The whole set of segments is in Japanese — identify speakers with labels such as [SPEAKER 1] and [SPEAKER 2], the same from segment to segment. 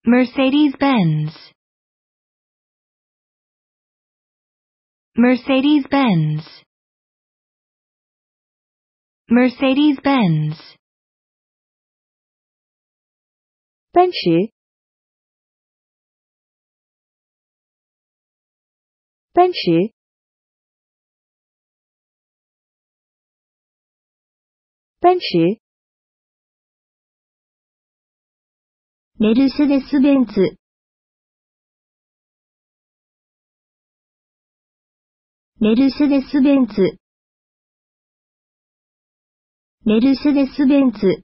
[SPEAKER 1] Mercedes-Benz. Mercedes-Benz. Mercedes-Benz.
[SPEAKER 2] 奔驰，奔驰，奔驰。メルセデス・ベンツ、メルセデス・ベンツ、メルセデス・ベンツ。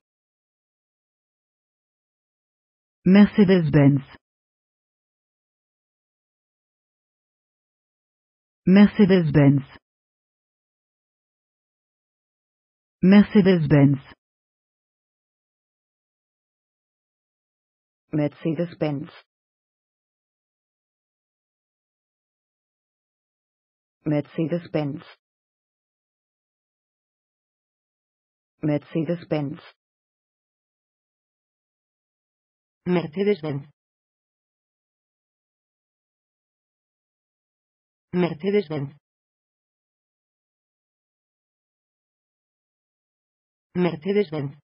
[SPEAKER 3] Mercedes-Benz. Mercedes-Benz. Mercedes-Benz. Mercedes-Benz. Mercedes-Benz. Mercedes-Benz. Mercedes-Benz. Mercedes-Benz. Mercedes-Benz.